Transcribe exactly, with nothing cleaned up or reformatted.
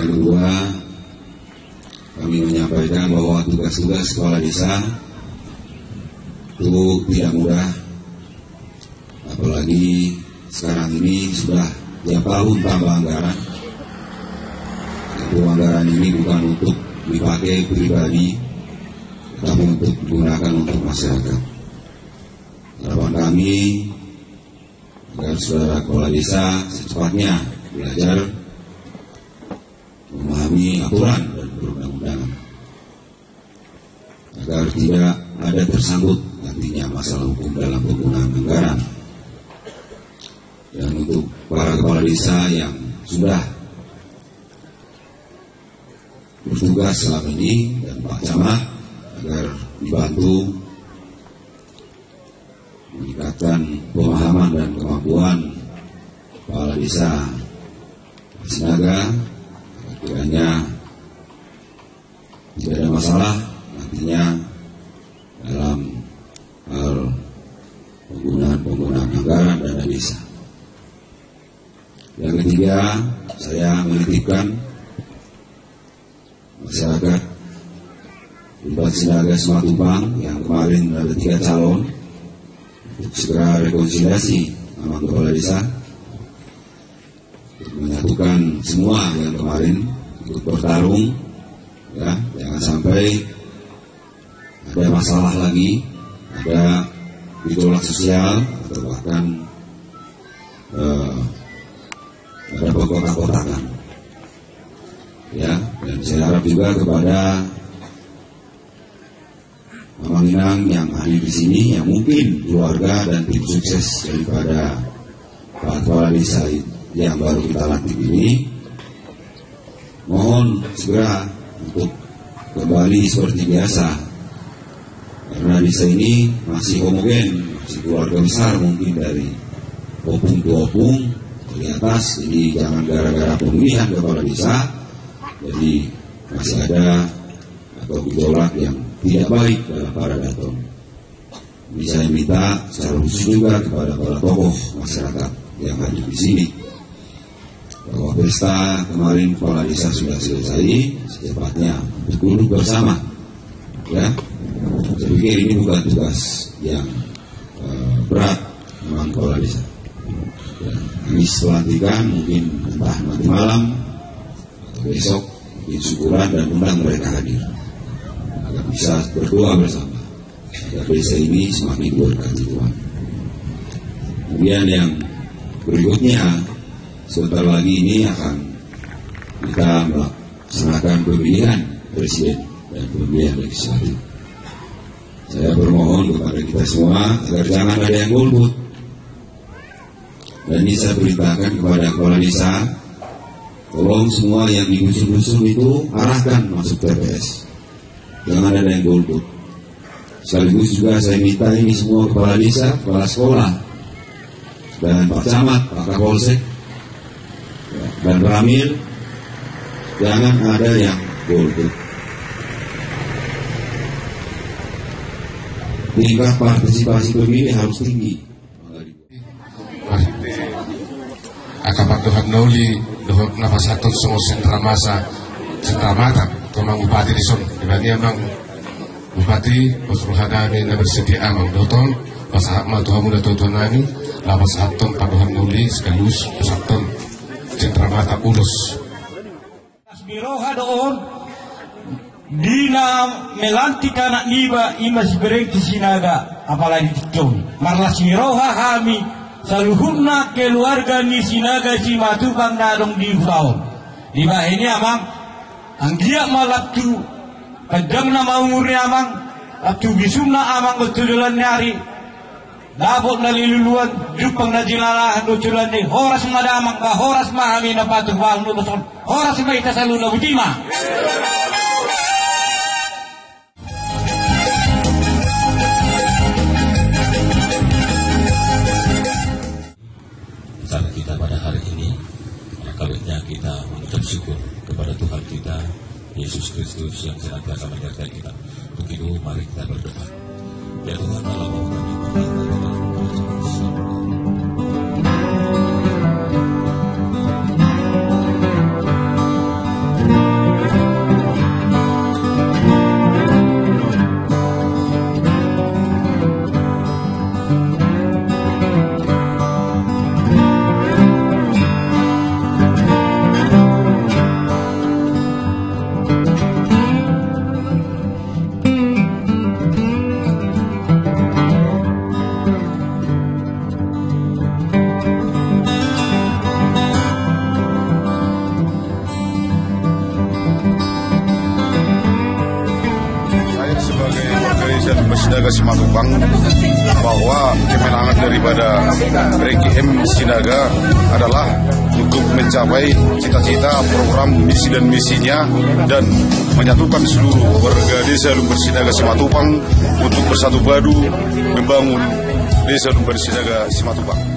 Yang kedua, kami menyampaikan bahwa tugas-tugas kepala desa itu tidak mudah, apalagi sekarang ini sudah tiap tahun tambah anggaran. Itu anggaran ini bukan untuk dipakai pribadi, tapi untuk digunakan untuk masyarakat. Harapan kami agar saudara kepala desa secepatnya belajar memahami aturan dan perundang-undangan, agar tidak ada tersangkut nantinya masalah hukum dalam penggunaan anggaran. Dan untuk para kepala desa yang sudah bertugas selama ini dan Pak Camat, agar dibantu meningkatkan pemahaman dan kemampuan kepala desa Sinaga, kiranya tidak ada masalah nantinya dalam hal penggunaan-penggunaan anggaran dana desa. Yang ketiga, saya menitipkan masyarakat Bupati Sinaga Sematupang yang kemarin ada tiga calon untuk segera rekonsiliasi sama kepala desa, untuk menyatukan semua yang kemarin ikut bertarung, ya, jangan sampai ada masalah lagi, ada gejolak sosial atau bahkan eh, ada pengkotak-kotakan, ya. Dan saya harap juga kepada Mamang Inang yang hadir di sini, yang mungkin keluarga dan tim sukses daripada Pak Kepala Desa yang baru kita lantik ini, mohon segera untuk kembali seperti biasa, karena desa ini masih homogen, masih keluarga besar mungkin dari opung ke opung di atas. Jadi jangan gara-gara pemilihan kepala desa jadi masih ada atau gejolak yang tidak baik dalam para daton. Ini saya minta secara khusus juga kepada para tokoh masyarakat yang hadir di sini, bahwa pesta kemarin kepala desa sudah selesai, secepatnya duduk bersama, ya. Saya pikir ini bukan tugas yang uh, berat memang kepala desa. Ya, ini pelantikan mungkin entah nanti malam atau besok, mungkin syukuran dan undang mereka hadir agar bisa berdoa bersama agar desa ini semakin berkati Tuhan. Kemudian yang berikutnya, sebentar lagi ini akan kita melaksanakan pemilihan presiden dan pemilihan legislatif. Saya bermohon kepada kita semua agar jangan ada yang golput. Dan ini saya perintahkan kepada kepala desa, tolong semua yang di dusun-dusun itu arahkan masuk T P S. Jangan ada yang golput. Sekaligus juga saya minta ini semua kepala desa, kepala sekolah, dan Pak Camat, Pak Kapolsek, dan Ramil, jangan ada yang golput. Tingkat partisipasi pemilih harus tinggi. Akapat Tuhan Nauli, Tuhan nafas satu semua sentra masa, sentra mata, Tuhan Bupati di Son, dibanding emang Bupati, Pasruhada ini bersedia amang Doton, Pasahakma Tuhan Muda Tuhan Nani, nafas satu Pak Tuhan Nauli, sekaligus Pasakton, sentra mata ulus. Miroha doon, dina melantik anak niba imas berengti Sinaga, apalagi Titon, marlas miroha kami, saluhurna keluarga ni Sinaga si Matupang nadong di tahun. Di bawah ini amang ang dia malaptu kadang na maumurnya amang laptu bisumna amang betulan nyari dapot na liluluan jupang na jinalahan utulan ni horas madamang ba horas mahami na patuh wang nubason horas may tasalu na butima. Kita pada hari ini, kalaunya kita mengucap syukur kepada Tuhan kita Yesus Kristus yang senantiasa menyertai kita. Untuk itu mari kita berdoa. Ya Tuhan, dalam mau kami berdoa. Desa Lumber Sinaga Simatupang bahwa kemenangan daripada Rengki M Sinaga adalah untuk mencapai cita-cita, program, misi dan misinya dan menyatukan seluruh warga Desa Lumber Sinaga Simatupang untuk bersatu padu membangun Desa Lumber Sinaga Simatupang.